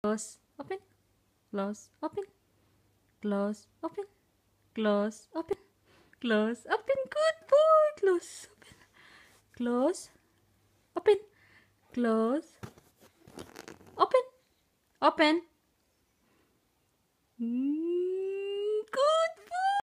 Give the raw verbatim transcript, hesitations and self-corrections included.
close, open, close, open, close, open, close, open, close, open. Good boy. Close, open, close, open, close, open, open.